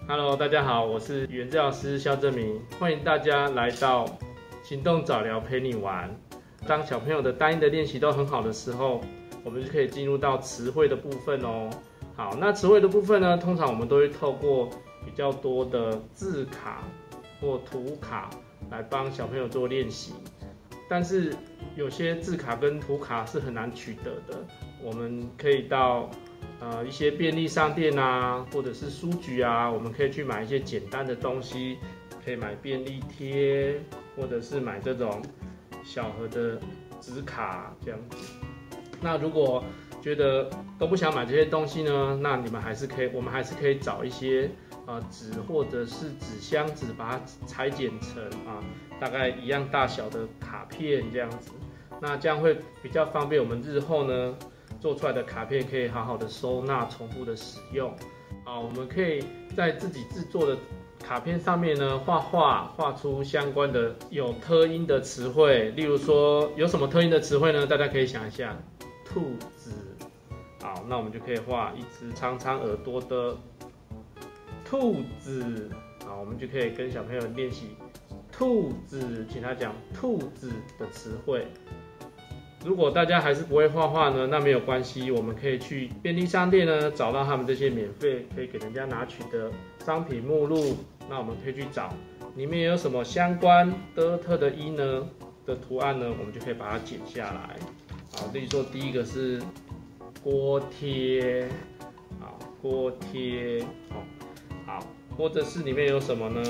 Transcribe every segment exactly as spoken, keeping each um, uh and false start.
Hello， 大家好，我是语言治疗师肖正明，欢迎大家来到行动早疗陪你玩。当小朋友的单音的练习都很好的时候，我们就可以进入到词汇的部分哦。好，那词汇的部分呢，通常我们都会透过比较多的字卡或图卡来帮小朋友做练习。但是有些字卡跟图卡是很难取得的，我们可以到呃一些便利商店啊，或者是书局啊，我们可以去买一些简单的东西，可以买便利贴，或者是买这种小盒的纸卡这样子。那如果觉得都不想买这些东西呢，那你们还是可以，我们还是可以找一些呃纸或者是纸箱子，把它裁剪成啊大概一样大小的卡片这样子。那这样会比较方便我们日后呢做出来的卡片可以好好的收纳，重复的使用。好，我们可以在自己制作的卡片上面呢画画，画出相关的有特音的词汇。例如说有什么特音的词汇呢？大家可以想一下，兔子。好，那我们就可以画一只长长耳朵的兔子。好，我们就可以跟小朋友练习兔子，请他讲兔子的词汇。如果大家还是不会画画呢，那没有关系，我们可以去便利商店呢找到他们这些免费可以给人家拿取的商品目录，那我们可以去找里面有什么相关的特的音呢的图案呢，我们就可以把它剪下来。好，例如说第一个是锅贴，好，锅贴，好，好，或者是里面有什么呢？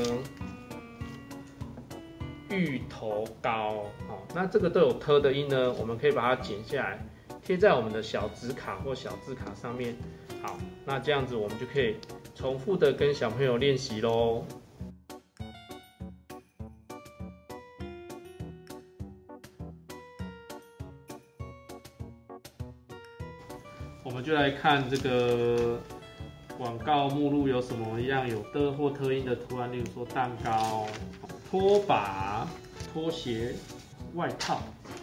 芋头糕，好，那这个都有特的音呢，我们可以把它剪下来，贴在我们的小纸卡或小字卡上面。好，那这样子我们就可以重复的跟小朋友练习咯。我们就来看这个广告目录有什么样有的或特音的图案，例如说蛋糕、拖把、拖鞋、外套。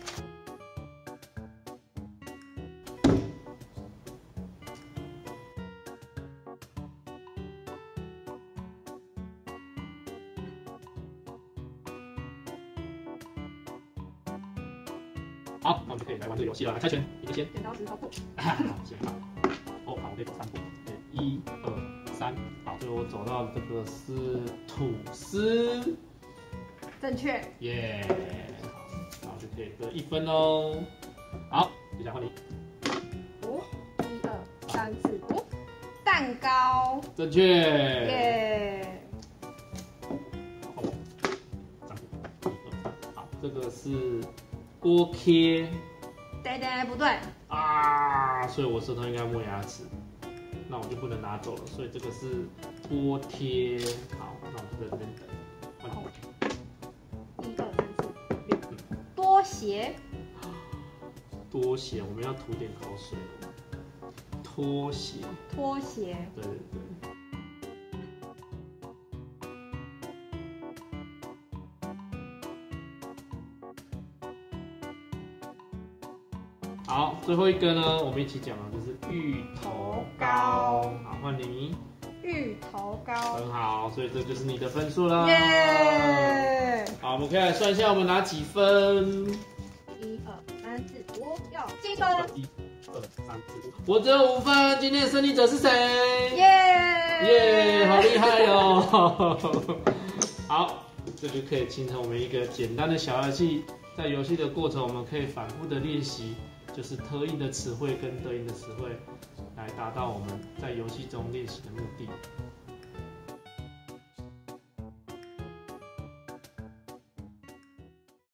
好，那我们就可以来玩这个游戏了。来猜拳，你先。 剪刀石头布。 好，先吧。哦，好，我可以走三步。一、二、三。好，所以我走到这个是吐司。 正确。 耶、yeah ，好，那我就可以得一分喽。好，接下来换你。 五，一二三四五，蛋糕。 正确。 耶。 好，三步，一二三。好，这个是锅贴。 对对，不对。 啊，所以我舌头应该磨牙齿，那我就不能拿走了。所以这个是锅贴。好，那我就在这边等。换你。 一二三四六，多鞋。 多鞋，我们要吐点口水了。拖鞋。 拖鞋。 对对对。好，最后一个呢，我们一起讲的就是芋头糕。好，换你。 芋头糕。 很好，所以这就是你的分数啦。 耶！ 好，我们可以来算一下我们拿几分。 一二三四五六七分。 一二三四五，我只有五分。今天的胜利者是谁？ 耶！ 耶，好厉害哦！好，这就可以形成我们一个简单的小游戏。在游戏的过程，我们可以反复的练习，就是特音的词汇跟对应的词汇，来达到我们在游戏中练习的目的。